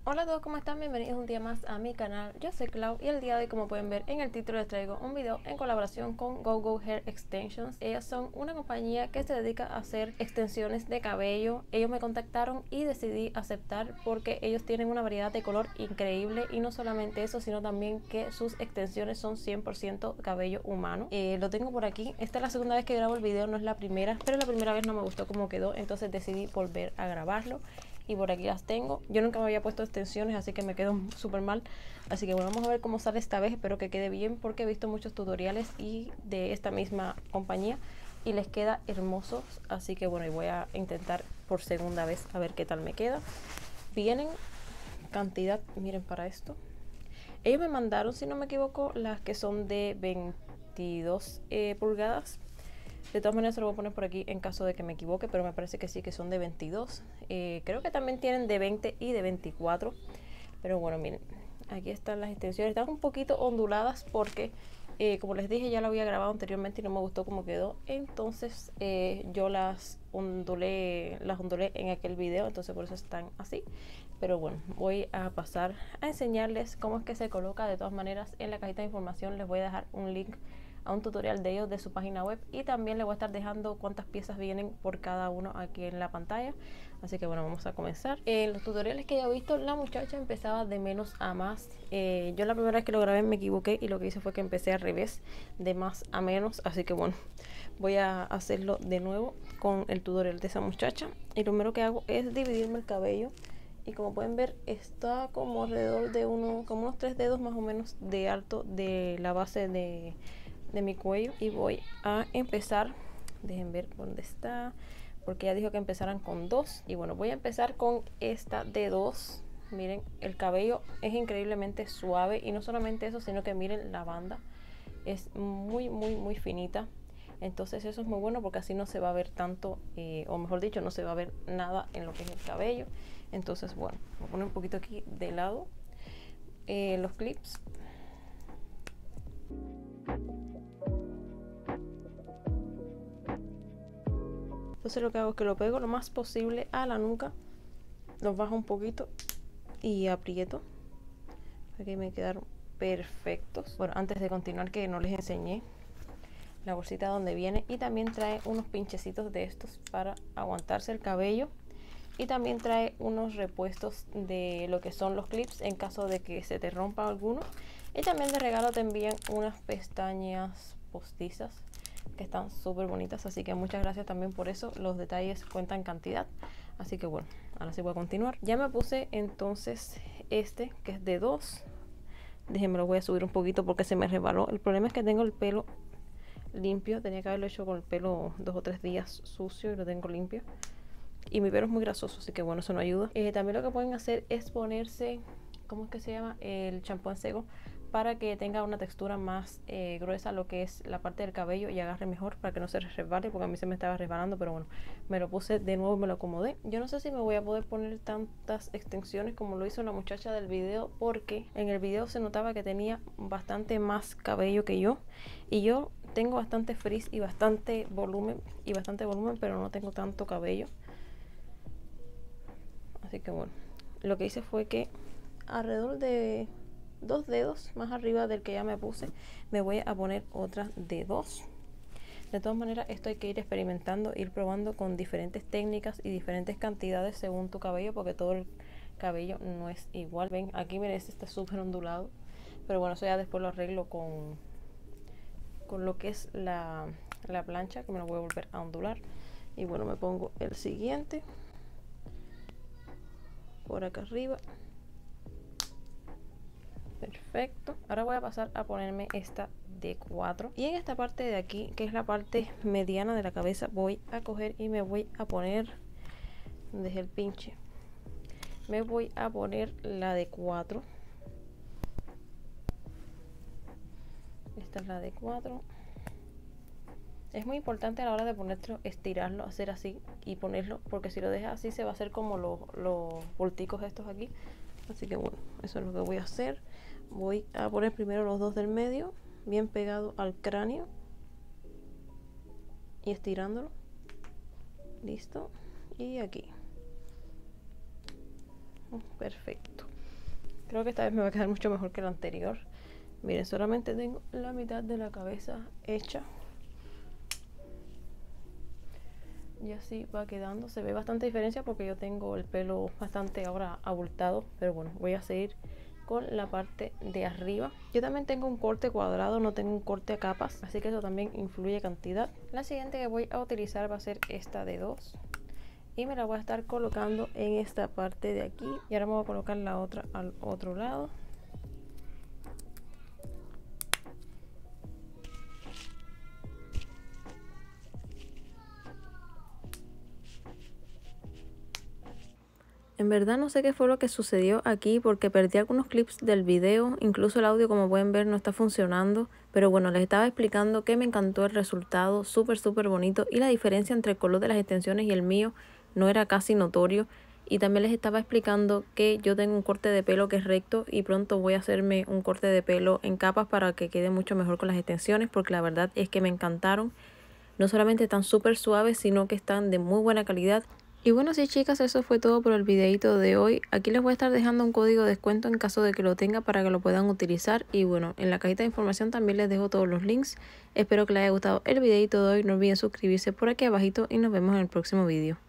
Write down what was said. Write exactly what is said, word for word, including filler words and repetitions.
Hola a todos, ¿cómo están? Bienvenidos un día más a mi canal. Yo soy Clau y el día de hoy, como pueden ver en el título, les traigo un video en colaboración con Go Go Hair Extensions. Ellos son una compañía que se dedica a hacer extensiones de cabello. Ellos me contactaron y decidí aceptar porque ellos tienen una variedad de color increíble, y no solamente eso, sino también que sus extensiones son cien por ciento cabello humano. Eh, lo tengo por aquí. Esta es la segunda vez que grabo el video, no es la primera, pero la primera vez no me gustó cómo quedó, entonces decidí volver a grabarlo. Y por aquí las tengo. Yo nunca me había puesto extensiones, así que me quedo súper mal. Así que bueno, vamos a ver cómo sale esta vez. Espero que quede bien porque he visto muchos tutoriales y de esta misma compañía y les queda hermosos. Así que bueno, y voy a intentar por segunda vez a ver qué tal me queda. Vienen cantidad, miren para esto. Ellos me mandaron, si no me equivoco, las que son de veintidós eh, pulgadas. De todas maneras se lo voy a poner por aquí en caso de que me equivoque, pero me parece que sí, que son de veintidós. Eh, creo que también tienen de veinte y de veinticuatro. Pero bueno, miren, aquí están las extensiones. Están un poquito onduladas porque, eh, como les dije, ya lo había grabado anteriormente y no me gustó cómo quedó. Entonces eh, yo las ondulé, las ondulé en aquel video, entonces por eso están así. Pero bueno, voy a pasar a enseñarles cómo es que se coloca. De todas maneras, en la cajita de información les voy a dejar un link a un tutorial de ellos de su página web, y también les voy a estar dejando cuántas piezas vienen por cada uno aquí en la pantalla. Así que bueno, vamos a comenzar. En los tutoriales que ya he visto, la muchacha empezaba de menos a más. Eh, yo la primera vez que lo grabé me equivoqué y lo que hice fue que empecé al revés, de más a menos. Así que bueno, voy a hacerlo de nuevo con el tutorial de esa muchacha. Y lo primero que hago es dividirme el cabello. Y como pueden ver, está como alrededor de uno, como unos tres dedos más o menos de alto de la base de de mi cuello. Y voy a empezar, dejen ver dónde está, porque ya dijo que empezaran con dos. Y bueno, voy a empezar con esta de dos. Miren, el cabello es increíblemente suave, y no solamente eso, sino que miren la banda, es muy muy muy finita. Entonces eso es muy bueno porque así no se va a ver tanto, eh, o mejor dicho, no se va a ver nada en lo que es el cabello. Entonces bueno, voy a poner un poquito aquí de lado eh, los clips. Entonces lo que hago es que lo pego lo más posible a la nuca, los bajo un poquito y aprieto para que me quedaron perfectos. Bueno, antes de continuar, que no les enseñé la bolsita donde viene, y también trae unos pinchecitos de estos para aguantarse el cabello, y también trae unos repuestos de lo que son los clips en caso de que se te rompa alguno. Y también de regalo te envían unas pestañas postizas que están súper bonitas, así que muchas gracias también por eso. Los detalles cuentan cantidad. Así que bueno, ahora sí voy a continuar. Ya me puse entonces este, que es de dos. Déjenme, lo voy a subir un poquito porque se me resbaló. El problema es que tengo el pelo limpio. Tenía que haberlo hecho con el pelo dos o tres días sucio, y lo tengo limpio. Y mi pelo es muy grasoso, así que bueno, eso no ayuda. Eh, también lo que pueden hacer es ponerse, ¿cómo es que se llama? El champú en seco, para que tenga una textura más eh, gruesa lo que es la parte del cabello, y agarre mejor para que no se resbale, porque a mí se me estaba resbalando. Pero bueno, me lo puse de nuevo y me lo acomodé. Yo no sé si me voy a poder poner tantas extensiones como lo hizo la muchacha del video, porque en el video se notaba que tenía bastante más cabello que yo, y yo tengo bastante frizz y bastante volumen y bastante volumen, pero no tengo tanto cabello. Así que bueno, lo que hice fue que alrededor de dos dedos más arriba del que ya me puse, me voy a poner otra de dos. De todas maneras, esto hay que ir experimentando, ir probando con diferentes técnicas y diferentes cantidades según tu cabello, porque todo el cabello no es igual. Ven, aquí miren, este está súper ondulado, pero bueno, eso ya después lo arreglo con, con lo que es la, la plancha, que me lo voy a volver a ondular. Y bueno, me pongo el siguiente por acá arriba. Perfecto. Ahora voy a pasar a ponerme esta de cuatro, y en esta parte de aquí, que es la parte mediana de la cabeza, voy a coger y me voy a poner, dejé el pinche, me voy a poner la de cuatro. Esta es la de cuatro. Es muy importante a la hora de ponerlo, estirarlo, hacer así y ponerlo, porque si lo dejas así se va a hacer como los, los volticos estos aquí. Así que bueno, eso es lo que voy a hacer. Voy a poner primero los dos del medio, bien pegado al cráneo, y estirándolo. Listo. Y aquí. Perfecto. Creo que esta vez me va a quedar mucho mejor que la anterior. Miren, solamente tengo la mitad de la cabeza hecha. Y así va quedando. Se ve bastante diferencia porque yo tengo el pelo bastante ahora abultado. Pero bueno, voy a seguir con la parte de arriba. Yo también tengo un corte cuadrado, no tengo un corte a capas, así que eso también influye cantidad. La siguiente que voy a utilizar va a ser esta de dos. Y me la voy a estar colocando en esta parte de aquí. Y ahora me voy a colocar la otra al otro lado. En verdad no sé qué fue lo que sucedió aquí porque perdí algunos clips del video, incluso el audio como pueden ver no está funcionando, pero bueno, les estaba explicando que me encantó el resultado, súper súper bonito y la diferencia entre el color de las extensiones y el mío no era casi notorio. Y también les estaba explicando que yo tengo un corte de pelo que es recto y pronto voy a hacerme un corte de pelo en capas para que quede mucho mejor con las extensiones porque la verdad es que me encantaron. No solamente están súper suaves, sino que están de muy buena calidad. Y bueno, sí chicas, eso fue todo por el videito de hoy. Aquí les voy a estar dejando un código de descuento en caso de que lo tenga para que lo puedan utilizar. Y bueno, en la cajita de información también les dejo todos los links. Espero que les haya gustado el videito de hoy. No olviden suscribirse por aquí abajito y nos vemos en el próximo video.